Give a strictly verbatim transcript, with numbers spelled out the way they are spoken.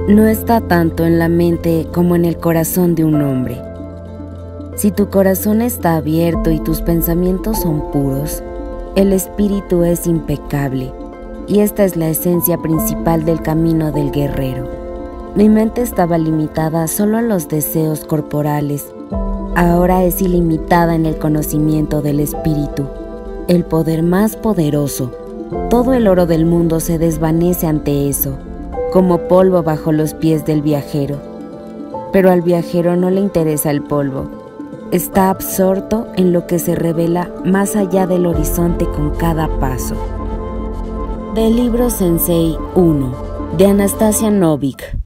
no está tanto en la mente como en el corazón de un hombre. Si tu corazón está abierto y tus pensamientos son puros, el espíritu es impecable, y esta es la esencia principal del camino del guerrero. Mi mente estaba limitada solo a los deseos corporales. Ahora es ilimitada en el conocimiento del espíritu, el poder más poderoso. Todo el oro del mundo se desvanece ante eso, como polvo bajo los pies del viajero. Pero al viajero no le interesa el polvo. Está absorto en lo que se revela más allá del horizonte con cada paso. Del libro Sensei uno, de Anastasia Novik.